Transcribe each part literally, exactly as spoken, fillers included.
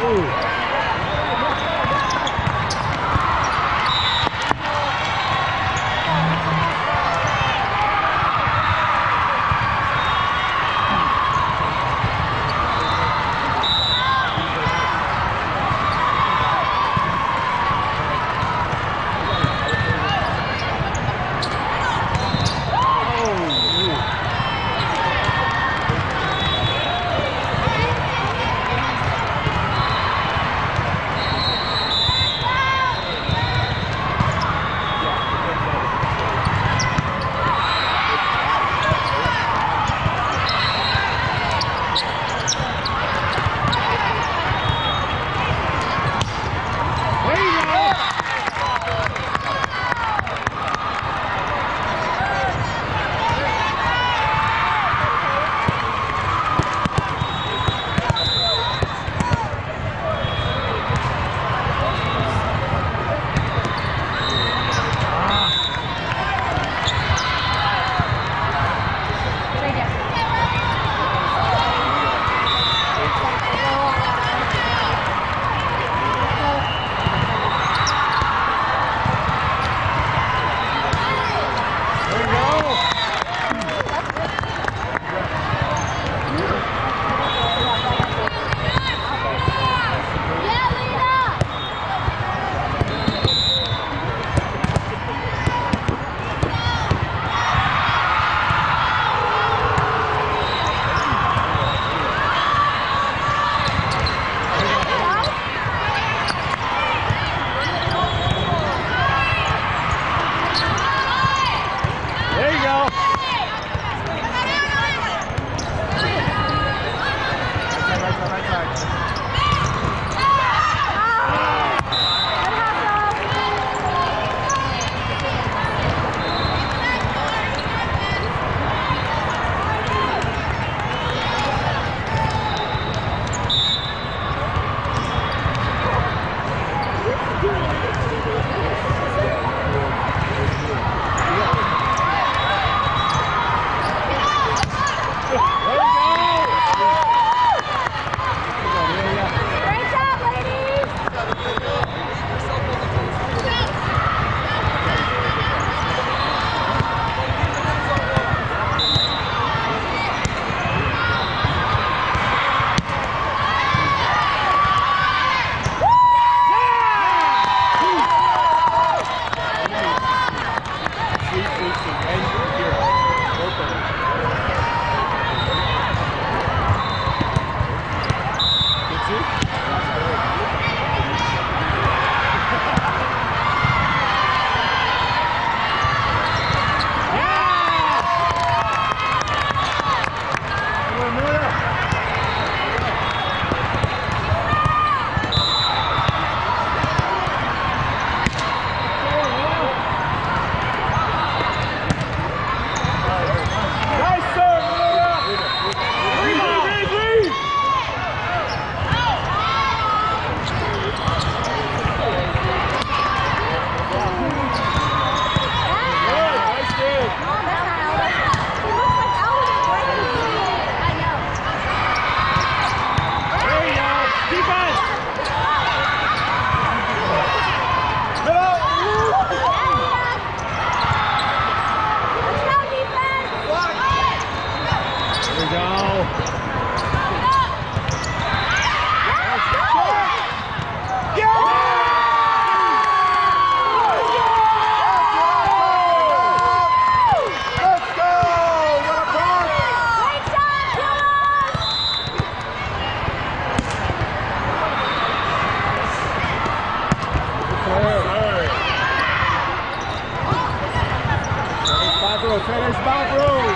Finish back row.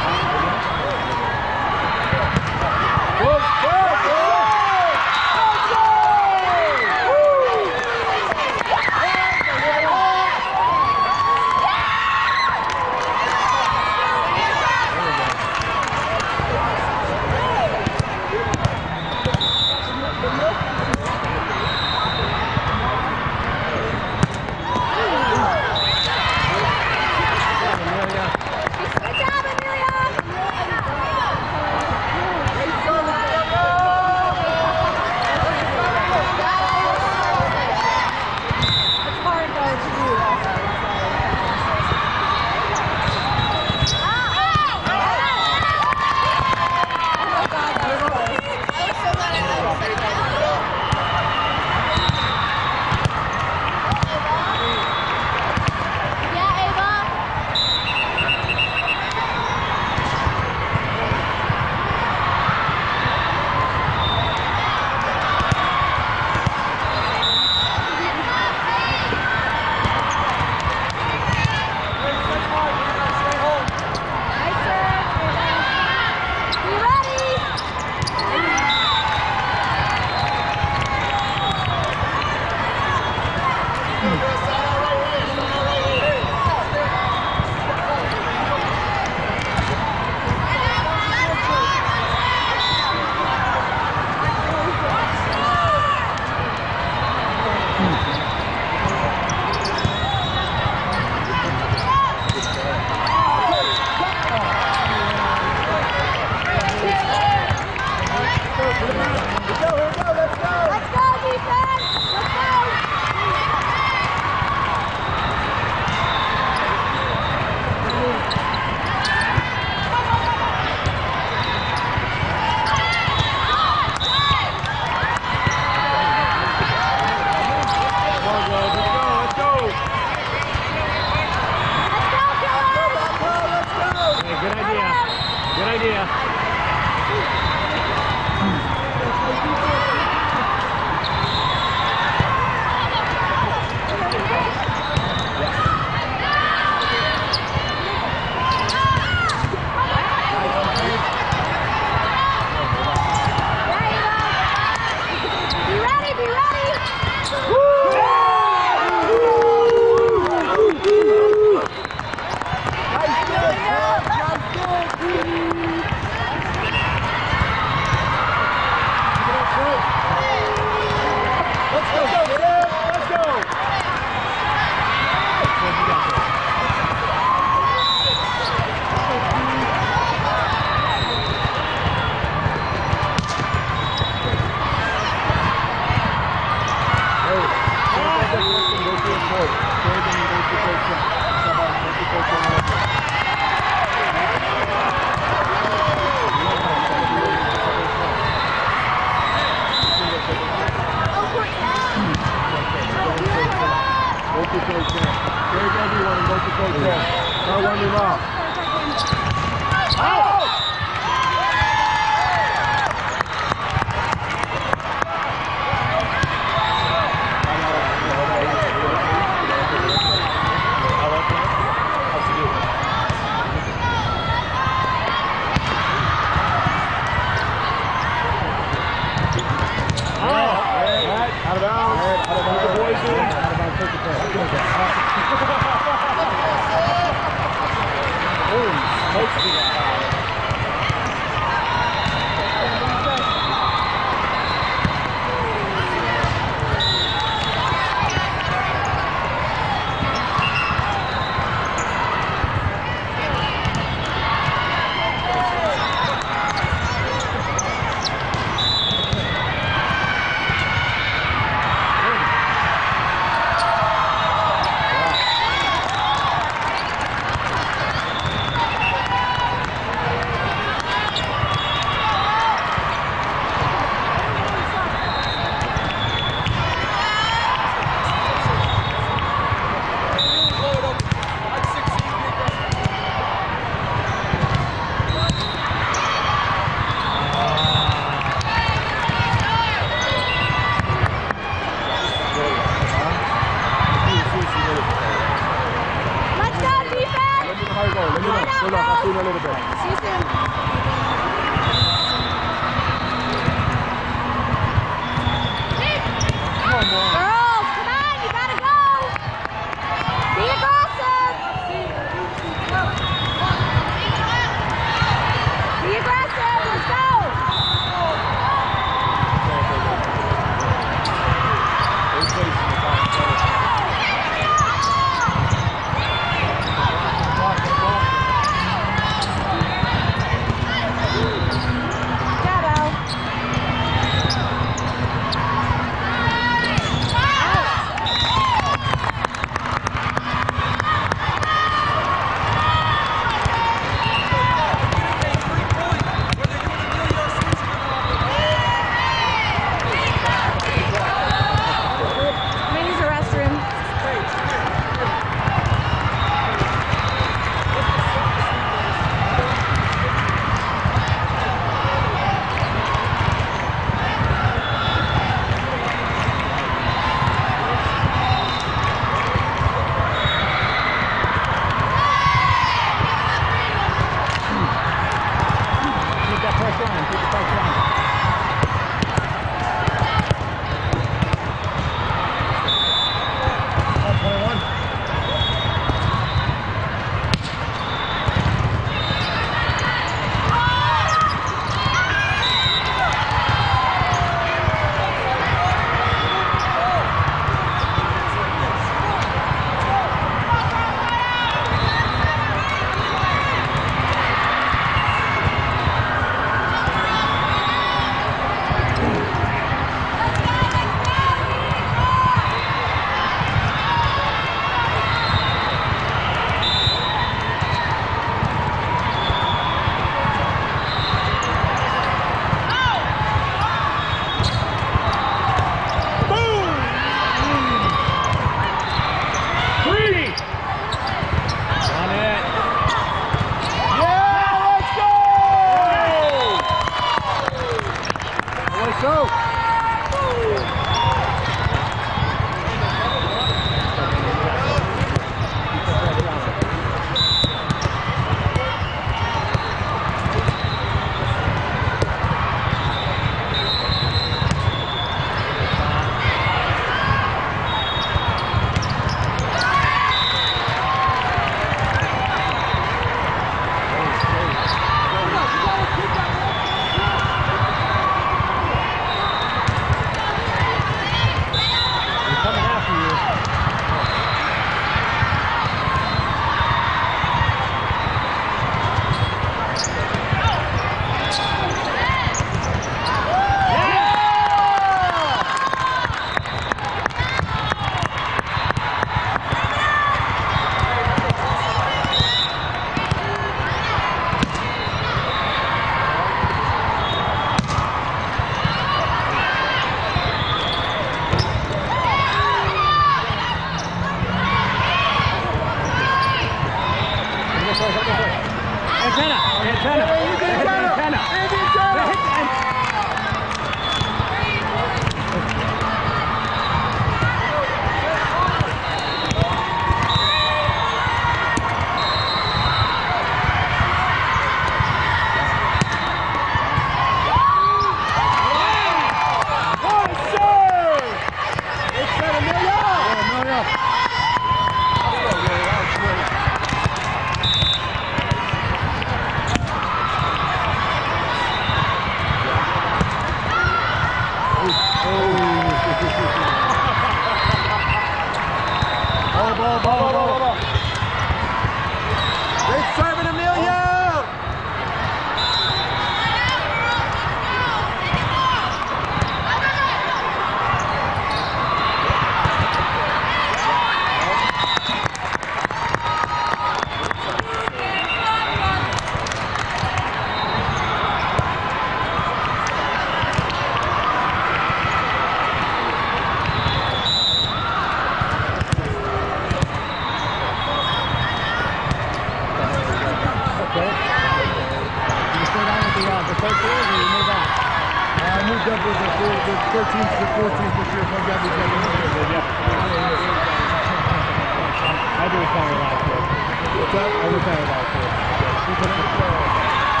I do retire last year. I retired last year.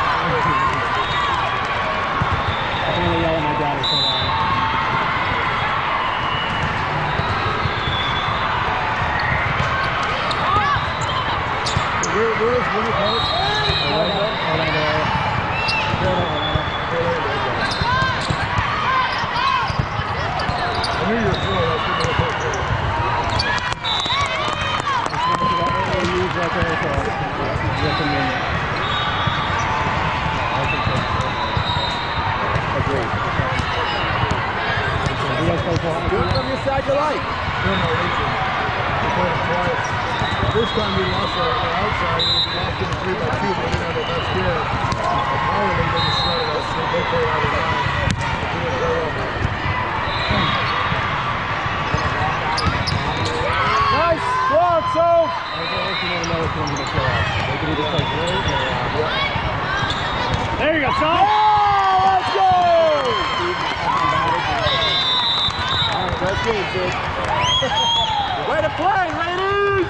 Recommend it. I think that's agreed. Do it from your side you like. No, no, region. We played it twice. First time we lost our, our outside, we lost in a three by two, but we didn't have our best gear. The power league didn't shred us, so they played out of line. We did very well. Nice! Strong, so! I don't never know which one's going to kill us. They can either play great or... Uh, There you go, son! Oh, let's go! All right, that's good, kid. Way to play, ladies!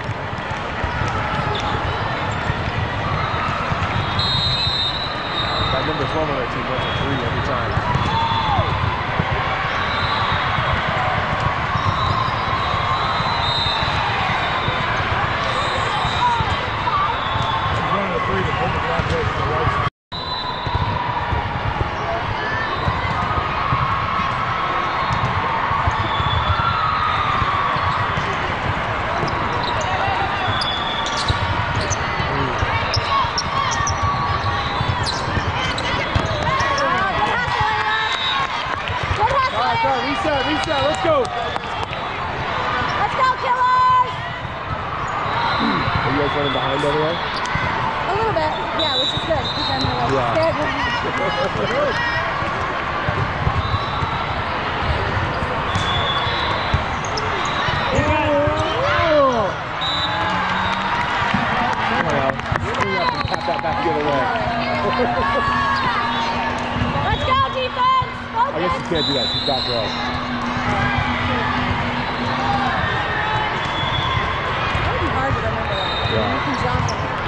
That number twelve on that team went for three every time. Reset, reset, let's go! Let's go, killers! Are you guys running behind over there? A little bit, yeah, which is good, because I'm really Yeah. scared. Tap that back the other way. Let's go, defense! I guess you can't do that, she's back row. That would be hard to remember that. Yeah. You can jump on it.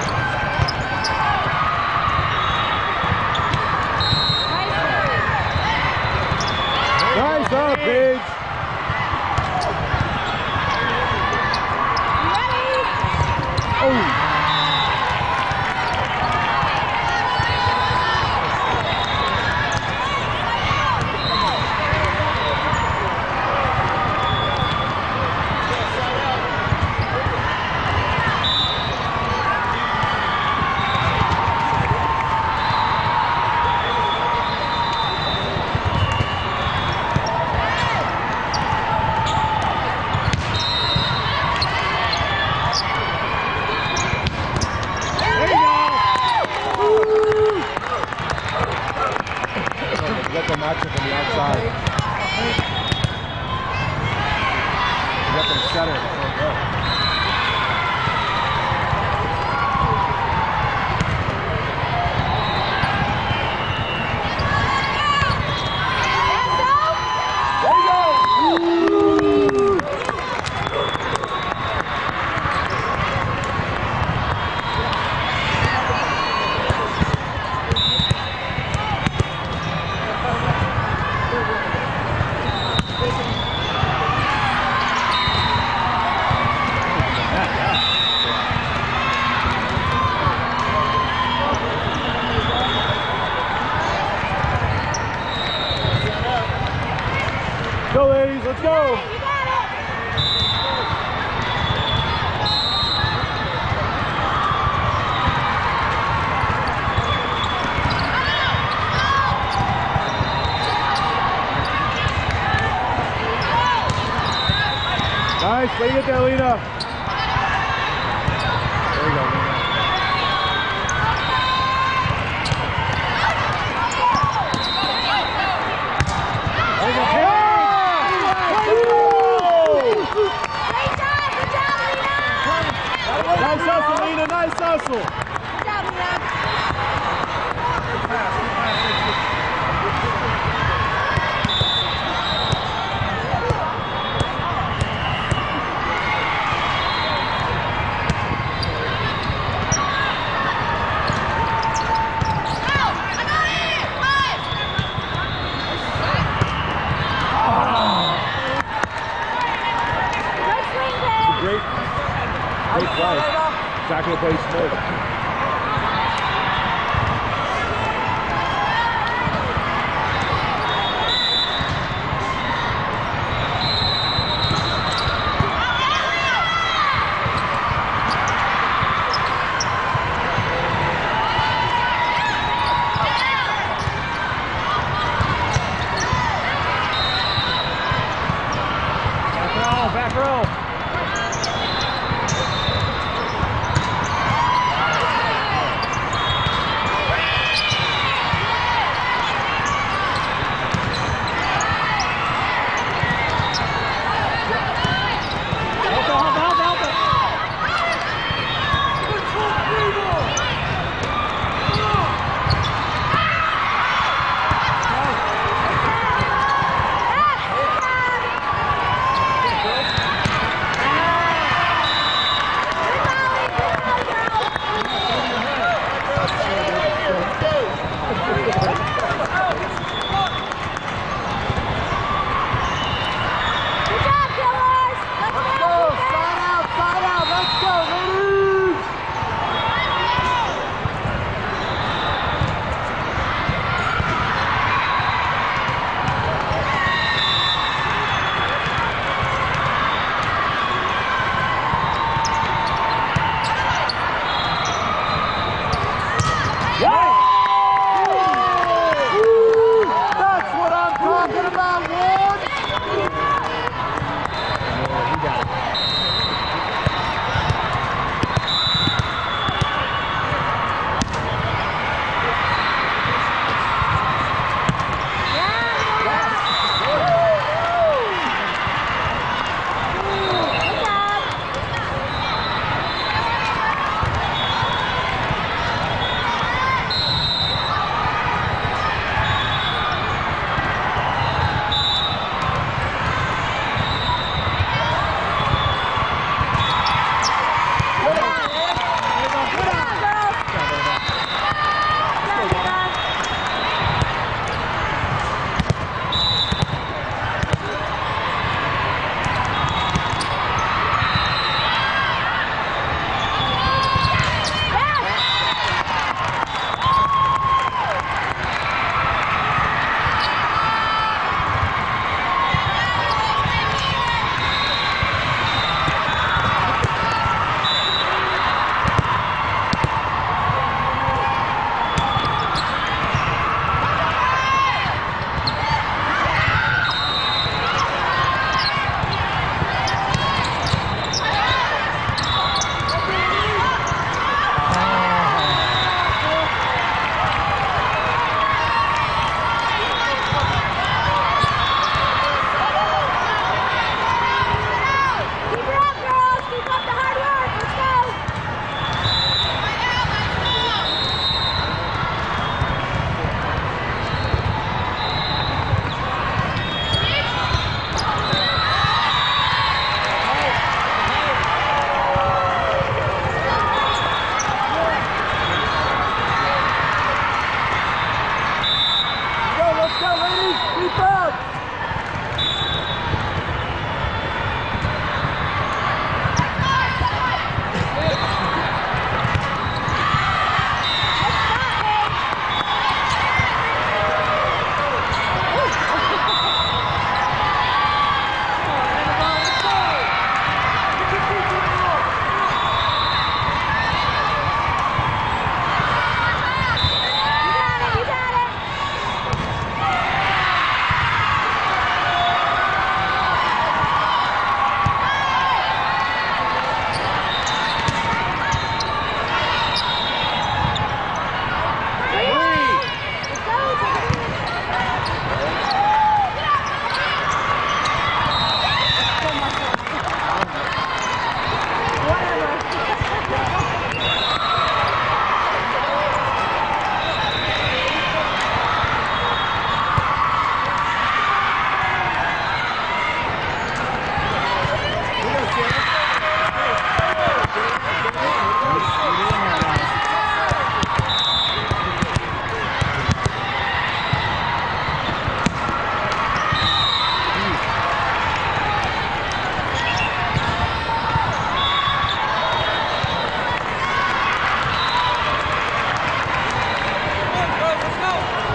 Nice up, Paige! Oh! Let them action from the outside. Let them set it. There you go! Go, ladies, let's go! Nice, lead it there, Lena. There you go, Lena. There you go. Nice hustle, Lena. Nice hustle. Good job, Lena. Great, great play. Exactly the play he's supposed.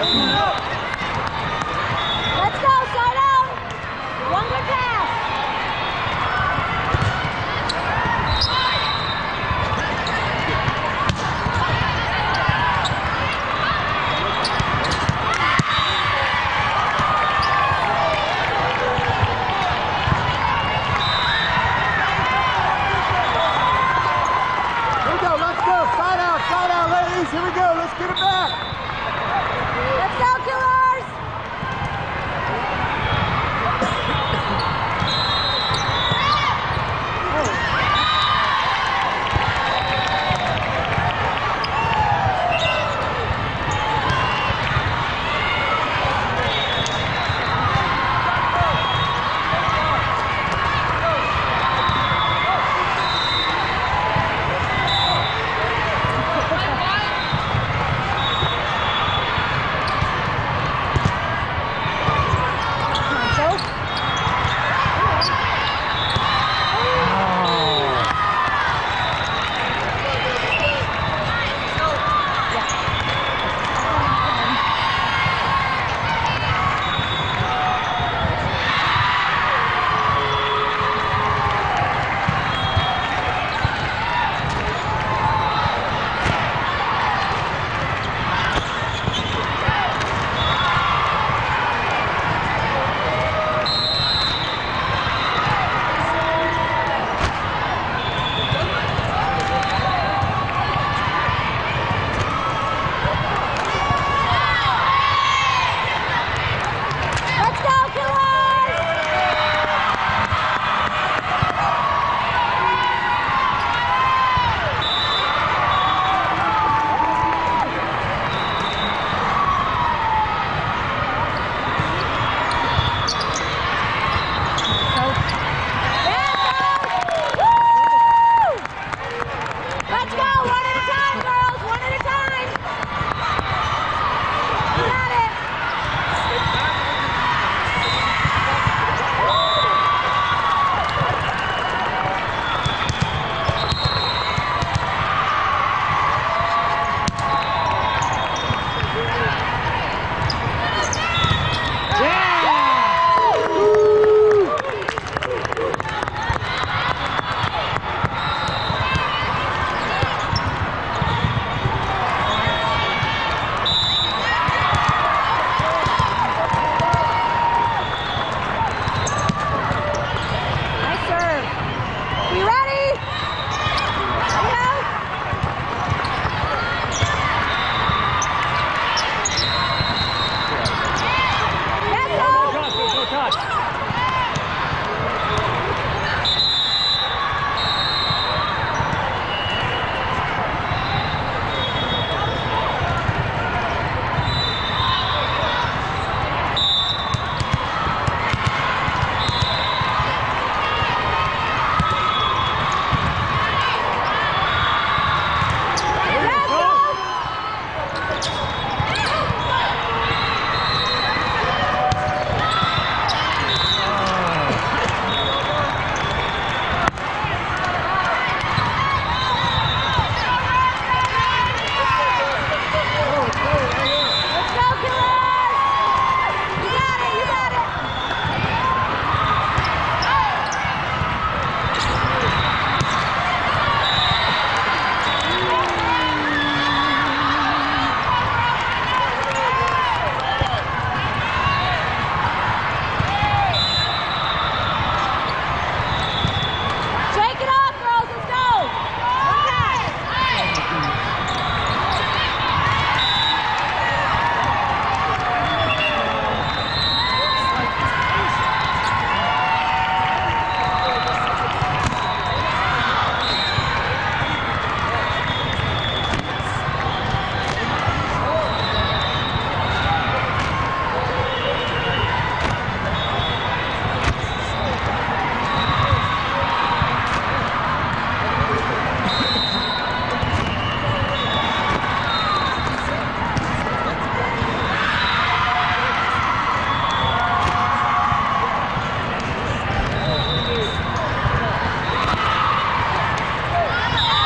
Let's go, slow down. One good pass. Here we go, let's go. Side out, side out, ladies. Here we go, let's get it back. Let's go, Killers.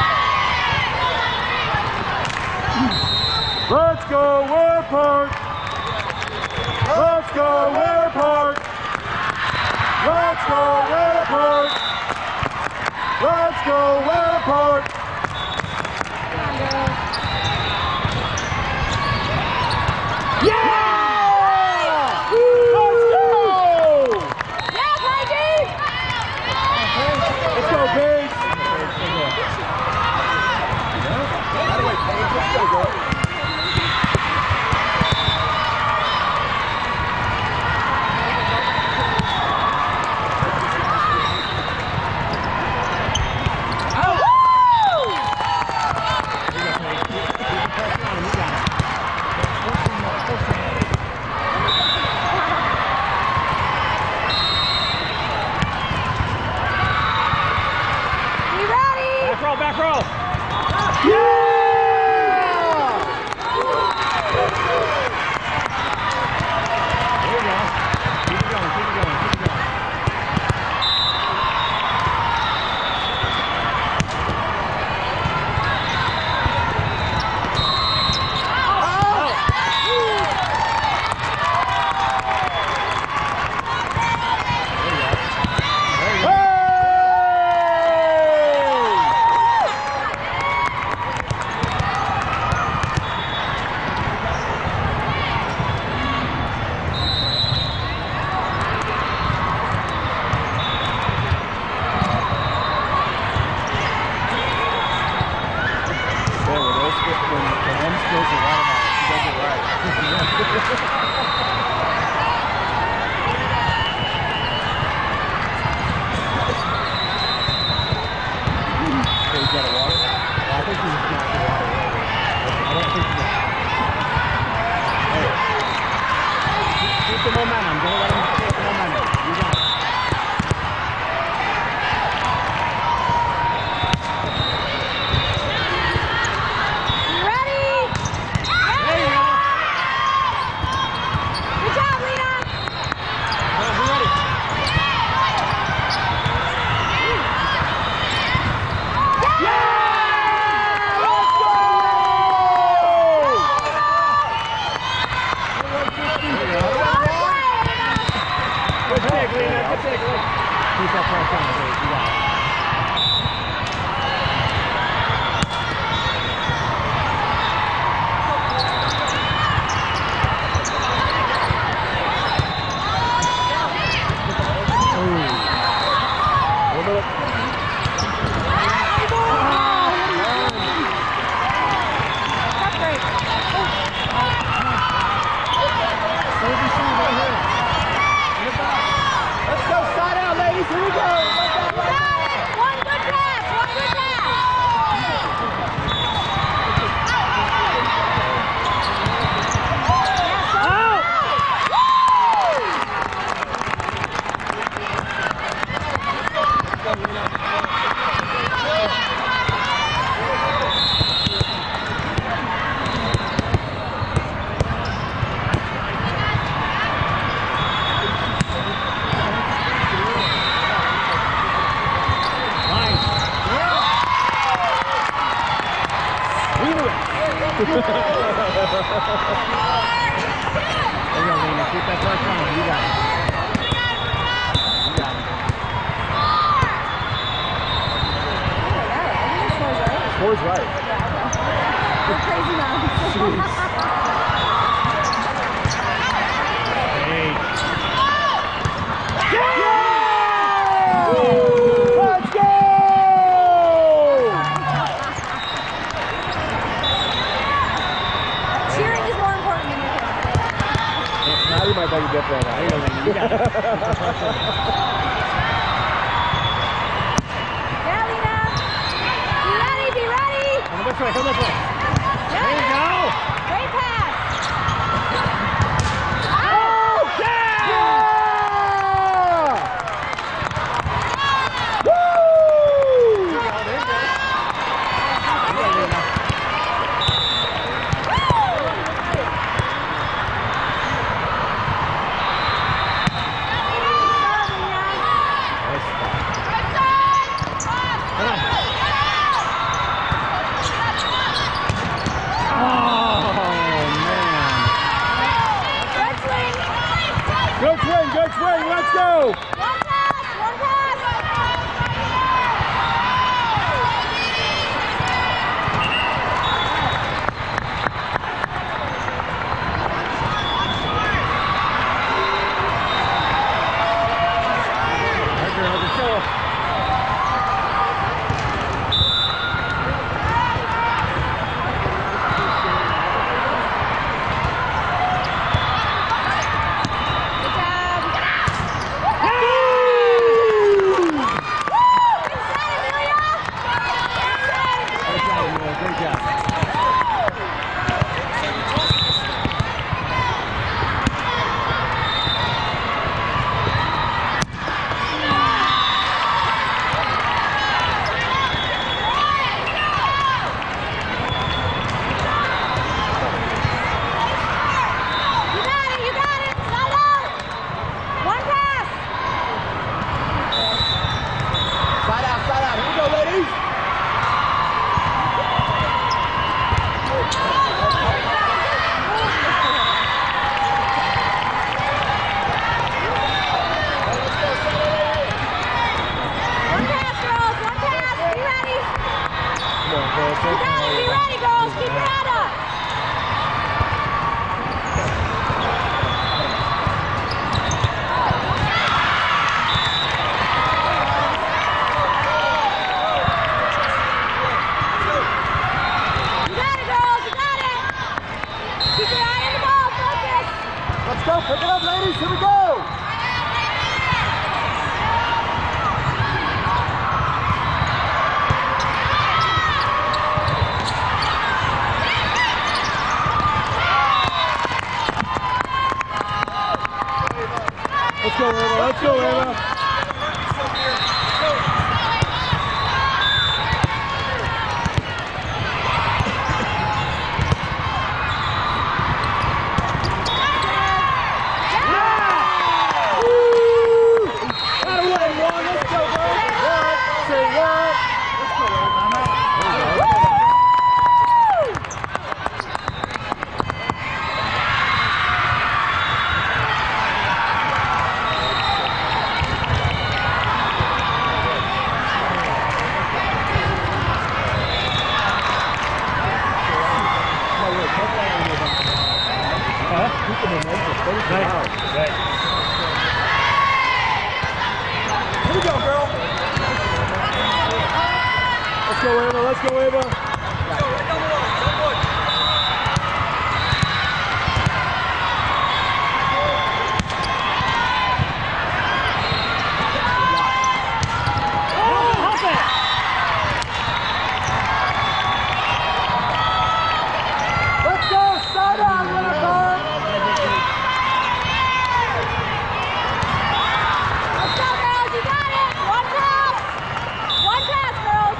Let's go, Warpark! go, Winter Park! Let's go, Winter Park! Let's go, Winter Park! Yeah! Let's go! Yeah, Mikey! Let's go, Paige! By the way, Paige, let's go, girl. Back row. Yeah! There you go. Keep it going, keep it going, keep it going. There you go, Lena. Keep that pressure on. You got it. You got it. Score's right. We're crazy now. Hey. Yeah! Let's go! Cheering is more important than your camera. Now you might think you get that. There you go, Lena. You got it. Yeah, Lena. Be ready, be ready. Come this way, come this way. Yeah. There you go. Great pass. Oh! let's go. One pass, one pass. Go, pick it up, ladies. Here we go. Let's go, Ava. Let's go, Ava. Here we go, girl. Let's go, Ava. Let's go, Ava. Let's go, side out, Winterburg. Let's go, girls. You got it. One pass. One pass, girls.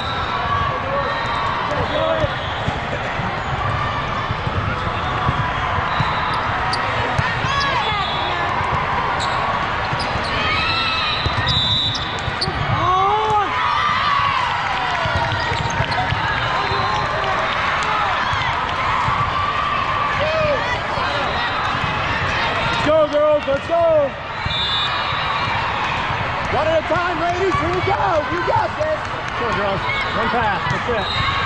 Let's go, girls. Let's go. One at a time, ladies. Here we go. You got this. Go, girls. One pass. That's it.